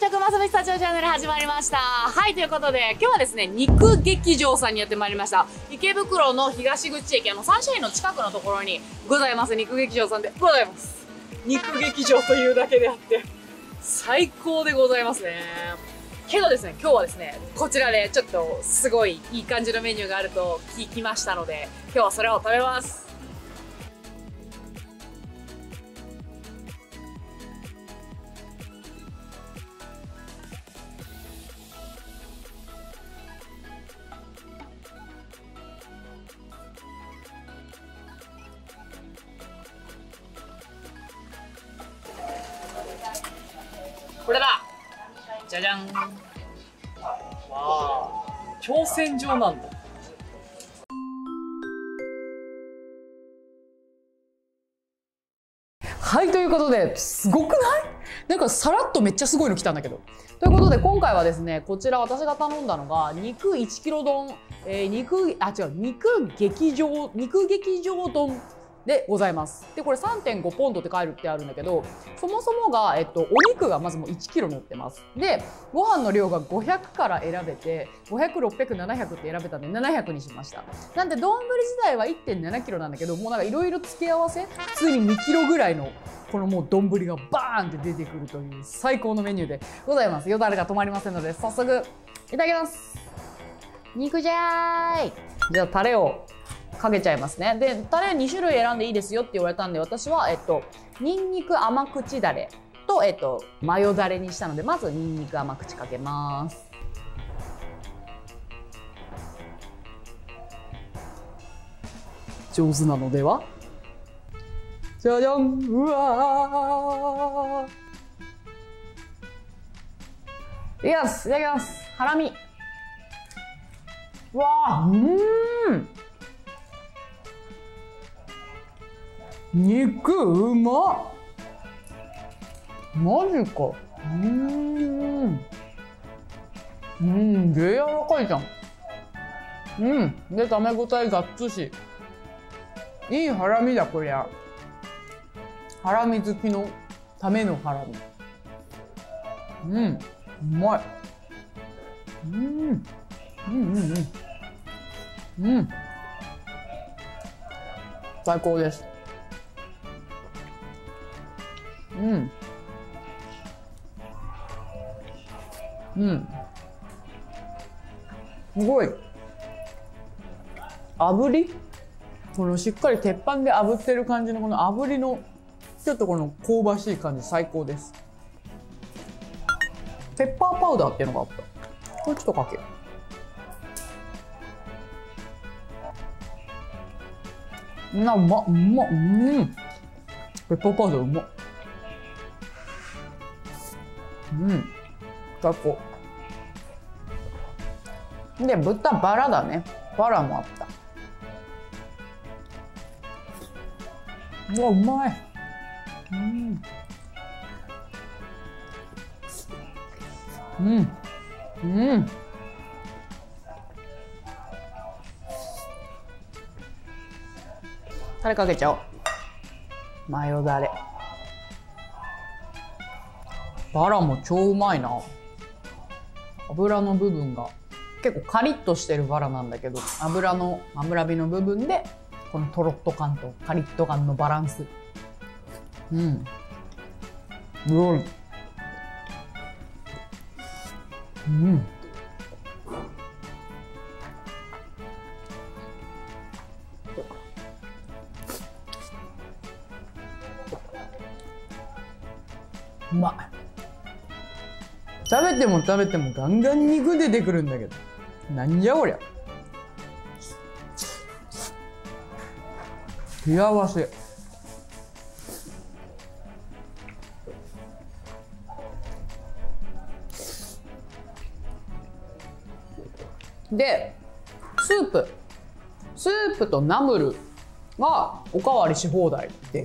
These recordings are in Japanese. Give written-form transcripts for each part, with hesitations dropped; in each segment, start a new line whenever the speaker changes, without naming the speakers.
着ますみスタジオチャンネル始まりました。はい、ということで、今日はですね、肉劇場さんにやってまいりました。池袋の東口駅、サンシャインの近くのところにございます、肉劇場さんでございます。肉劇場というだけであって、最高でございますね。けどですね、今日はですね、こちらでちょっとすごいいい感じのメニューがあると聞きましたので、今日はそれを食べます。これだ、じゃじゃん。わあ、挑戦状なんだ。はい、ということで、すごくない？なんかさらっとめっちゃすごいの来たんだけど。ということで、今回はですね、こちら私が頼んだのが、肉1キロ丼、肉劇場丼でございます。で、これ 3.5 ポンドって書いてあるんだけど、そもそもが、お肉がまずもう1キロ乗ってます。で、ご飯の量が500から選べて、500、600、700って選べたんで700にしました。なんで、丼自体は 1.7 キロなんだけど、もうなんかいろいろ付け合わせ、普通に2キロぐらいの、このもう丼がバーンって出てくるという最高のメニューでございます。よだれが止まりませんので、早速、いただきます。肉じゃーい。じゃあ、タレをかけちゃいますね。で、タレ2種類選んでいいですよって言われたんで、私は、ニンニク甘口ダレと、マヨダレにしたので、まずニンニク甘口かけます。上手なのでは？じゃじゃん。うわー。いきます。いただきます。ハラミ。うわー。肉うまっ。マジか。で柔らかいじゃん。で食べ応えがっつし、いいハラミだこりゃ。ハラミ好きのためのハラミ。うまい。最高です。すごい炙り、このしっかり鉄板で炙ってる感じのこの炙りのちょっとこの香ばしい感じ最高です。ペッパーパウダーっていうのがあった。これちょっとかけよう。うまっ。ペッパーパウダーうまっ。最高。で、豚バラだね。バラもあった。うわ、うまい。タレかけちゃおう。マヨダレ。バラも超うまいな。油の部分が結構カリッとしてるバラなんだけど、脂身の部分でこのトロッと感とカリッと感のバランス。すごい。うまい。食べてもガンガン肉出てくるんだけど、なんじゃこりゃ。幸せ。で、スープとナムルがおかわりし放題です。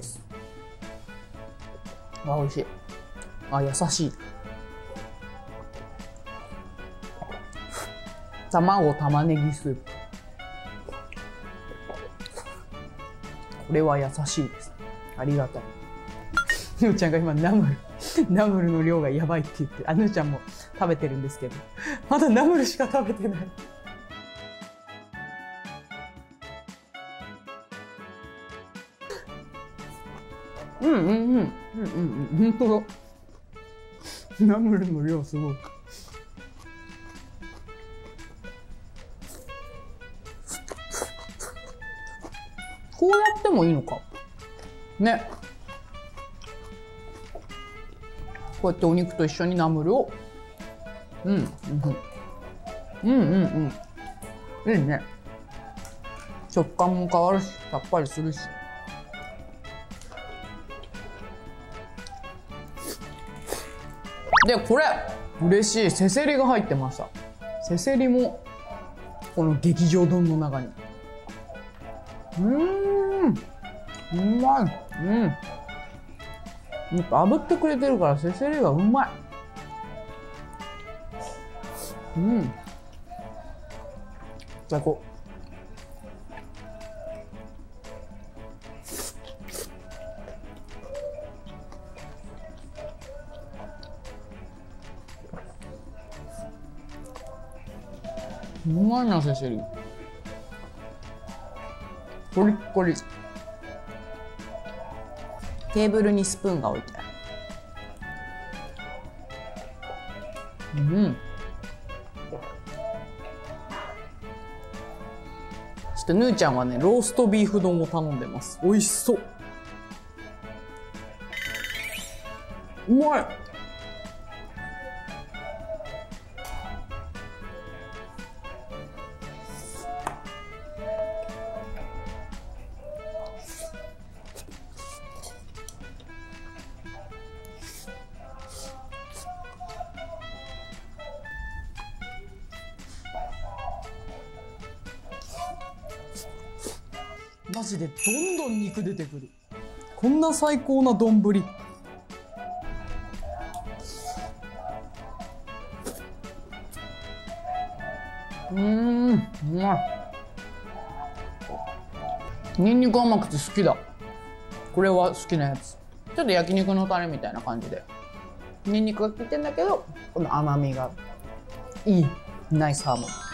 美味しい。優しい。卵玉ねぎスープ。これは優しいです。ありがたい。ひよちゃんが今ナムルナムルの量がやばいって言って、ぬーちゃんも食べてるんですけど、まだナムルしか食べてない。本当だ。ナムルの量すごい。こうやってもいいのかね。こうやってお肉と一緒にナムルをいいね。食感も変わるし、さっぱりするし。で、これ嬉しい、せせりが入ってました。せせりもこの劇場丼の中に。うまい。やっぱ炙ってくれてるからせせりがうまい。最高。うまいな、せせり。コリッコリ。テーブルにスプーンが置いてある。そしてぬーちゃんはね、ローストビーフ丼を頼んでます。美味しそう。うまい。マジでどんどん肉出てくる。こんな最高な丼。うまい。ニンニク甘くて好きだ。これは好きなやつ。ちょっと焼肉のタレみたいな感じでニンニクが効いてんだけど、この甘みがいい。ナイスハーモニー。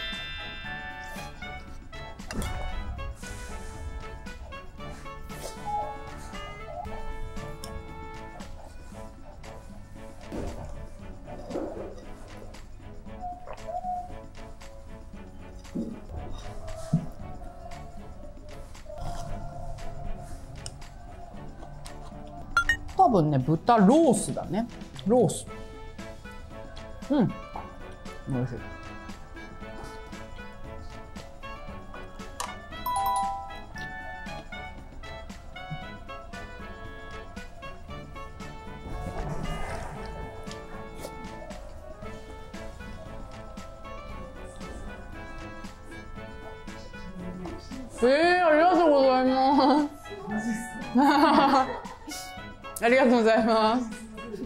多分ね、豚ロースだね。ロース。美味しい。ありがとうございます。ありがとうございます。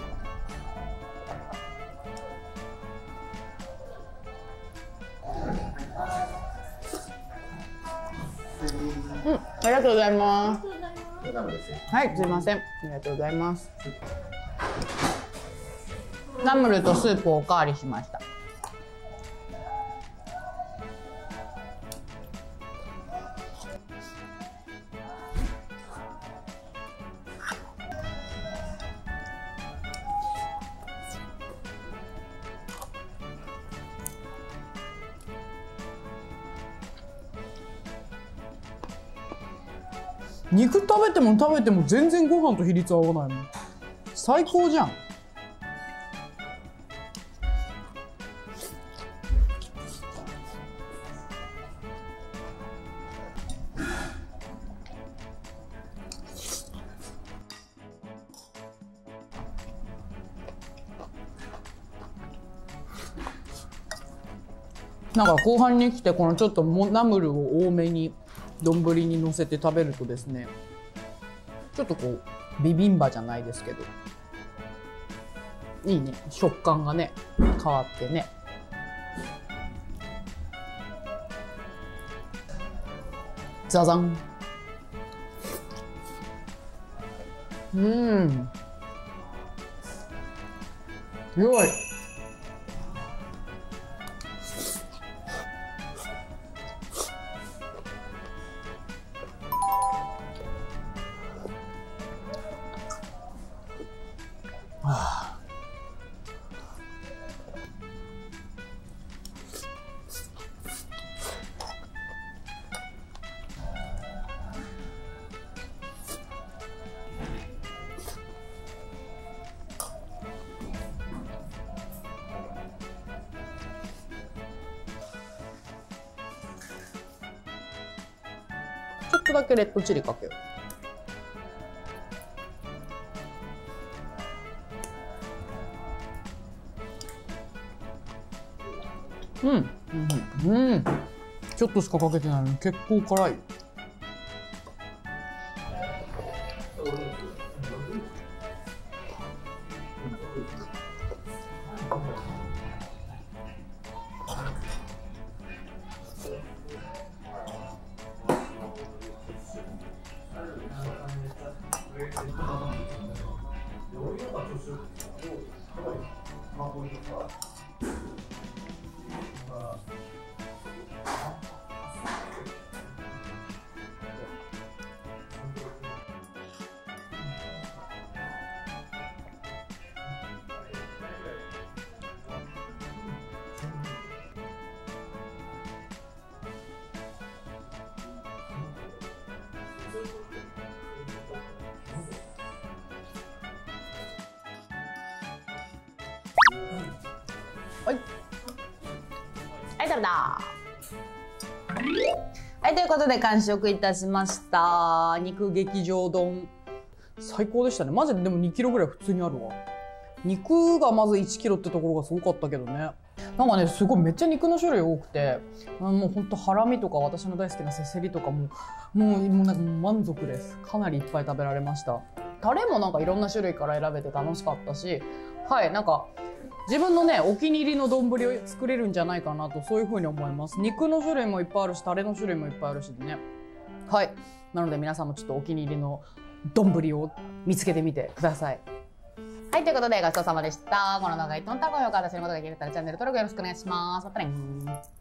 ありがとうございます。はい、すいません。ありがとうございます。ナムルとスープをおかわりしました。肉食べても食べても全然ご飯と比率合わないもん。最高じゃん。なんか後半に来てこのちょっとナムルを多めに丼にのせて食べるとですね、ちょっとこうビビンバじゃないですけどいいね、食感がね変わってね。ザザン。 強い。ちょっとだけレッドチリかけよう。うん、うん、うん。ちょっとしかかけてないのに結構辛い。はい。はい、食べた。はい、ということで完食いたしました。肉劇場丼。最高でしたね。マジででも2キロぐらい普通にあるわ。肉がまず1キロってところがすごかったけどね。なんかね、すごいめっちゃ肉の種類多くて、もうほんとハラミとか私の大好きなせせりとかもなんか満足です。かなりいっぱい食べられました。タレもなんかいろんな種類から選べて楽しかったし、はい、なんか自分のね、お気に入りの丼を作れるんじゃないかなと、そういうふうに思います。肉の種類もいっぱいあるし、タレの種類もいっぱいあるしね。はい。なので皆さんもちょっとお気に入りの丼を見つけてみてください。はい、ということでごちそうさまでした。この動画がいいと思ったら高評価、私のことが気に入ったらチャンネル登録よろしくお願いします。またねー。